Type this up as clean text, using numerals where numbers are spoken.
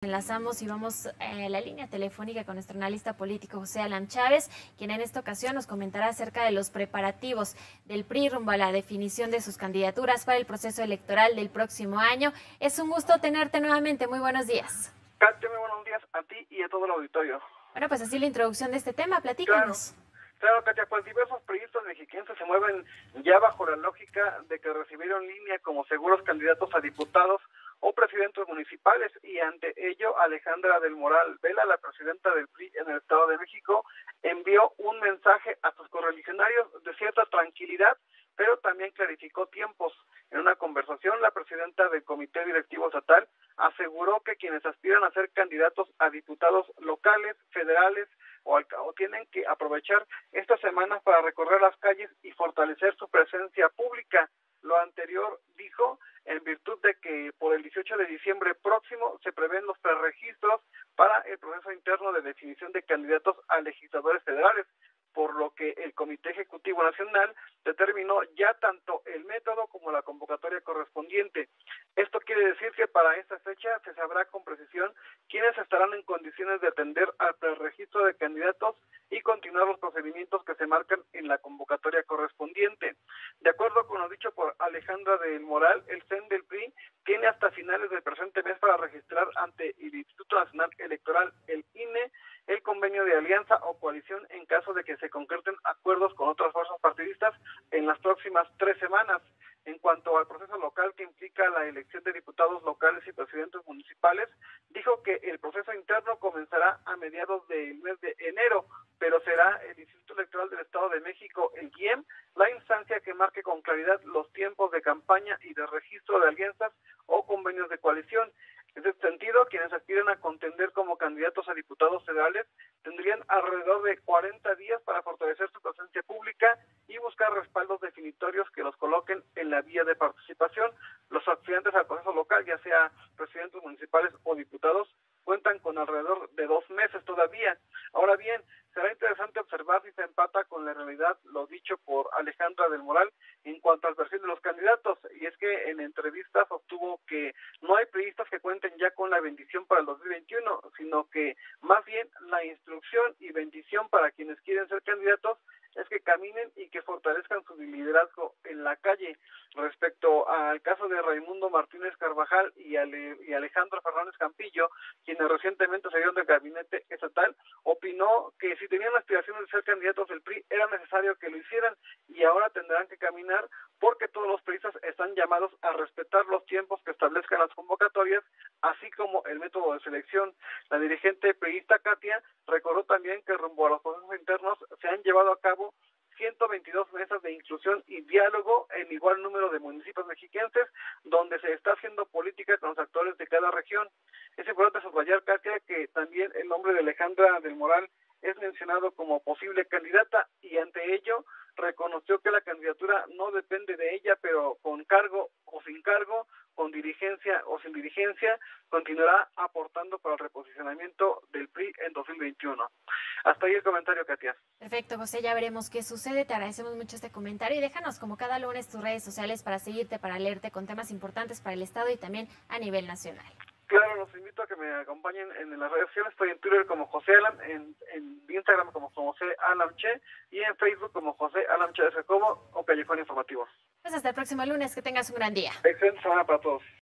Enlazamos y vamos a la línea telefónica con nuestro analista político José Alan Chávez, quien en esta ocasión nos comentará acerca de los preparativos del PRI rumbo a la definición de sus candidaturas para el proceso electoral del próximo año. Es un gusto tenerte nuevamente. Muy buenos días. Katia, muy buenos días a ti y a todo el auditorio. Bueno, pues así la introducción de este tema, platícanos. Claro, Katia, pues diversos priistas mexiquenses se mueven ya bajo la lógica de que recibieron línea como seguros candidatos a diputados o presidentes municipales, y ante ello Alejandra del Moral Vela, la presidenta del PRI en el Estado de México, envió un mensaje a sus correligionarios de cierta tranquilidad, pero también clarificó tiempos. En una conversación, la presidenta del Comité Directivo Estatal aseguró que quienes aspiran a ser candidatos a diputados locales, federales o tienen que aprovechar estas semanas para recorrer las calles y fortalecer su presencia pública. Lo anterior, dijo, en virtud de que por el 18 de diciembre próximo se prevén los preregistros para el proceso interno de definición de candidatos a legisladores federales, por lo que el Comité Ejecutivo Nacional determinó ya tanto el método como la convocatoria correspondiente. Esto quiere decir que para esta fecha se sabrá con precisión quiénes estarán en condiciones de atender al preregistro de candidatos y continuar los procedimientos que se marcan en la convocatoria correspondiente. De acuerdo con lo dicho por Alejandra del Moral, el CEN del PRI tiene hasta finales del presente mes para registrar ante el Instituto Nacional Electoral, el INE, el convenio de alianza o coalición en caso de que se concreten acuerdos con otras fuerzas partidistas en las próximas 3 semanas. En cuanto al proceso local que implica la elección de diputados locales y presidentes municipales, dijo que el proceso interno comenzará a mediados del mes de enero, pero será el Instituto Electoral del Estado de México, el IEM, la instancia que marque con claridad los tiempos de campaña y de registro de alianzas o convenios de coalición. En ese sentido, quienes aspiran a contender como candidatos a diputados federales tendrían alrededor de 40 días para fortalecer su presencia pública y buscar respaldos definitorios que los coloquen en la vía de participación. Los aspirantes al proceso local, ya sea presidentes municipales o diputados, cuentan con alrededor de 2 meses todavía. Ahora bien, será interesante observar si se empata con la realidad lo dicho por Alejandra del Moral en cuanto al perfil de los candidatos, y es que en entrevistas sostuvo que no hay priistas que cuenten ya con la bendición para el 2021, sino que más bien la instrucción y bendición para quienes quieren ser candidatos es que caminen y que fortalezcan su liderazgo en la calle. Respecto al caso de Raimundo Martínez Carvajal y Alejandro Fernández Campillo, quienes recientemente salieron del gabinete estatal, opinó que si tenían aspiraciones de ser candidatos del PRI era necesario que lo hicieran y ahora tendrán que caminar porque todos los priistas están llamados a respetar los tiempos que establezcan las convocatorias, así como el método de selección. La dirigente priista Katia recordó también que rumbo a los procesos internos se han llevado a cabo 122 mesas de inclusión y diálogo en igual número de municipios mexiquenses, donde se está haciendo política con los actores de cada región. Es importante subrayar, Katia, que también el nombre de Alejandra del Moral es mencionado como posible candidata, y ante ello reconoció que la candidatura no depende de ella, pero con cargo o sin cargo, con dirigencia o sin dirigencia, continuará aportando para el reposicionamiento del PRI en 2021. Hasta ahí el comentario, Katia. Perfecto, José, ya veremos qué sucede. Te agradecemos mucho este comentario y déjanos como cada lunes tus redes sociales para seguirte, para leerte con temas importantes para el Estado y también a nivel nacional. Claro, los invito a que me acompañen en las redes sociales. Estoy en Twitter como José Alam, en Instagram como José Alam Che y en Facebook como José Alam Che de Jacobo o Callejón Informativo. Pues hasta el próximo lunes, que tengas un gran día. Excelente semana para todos.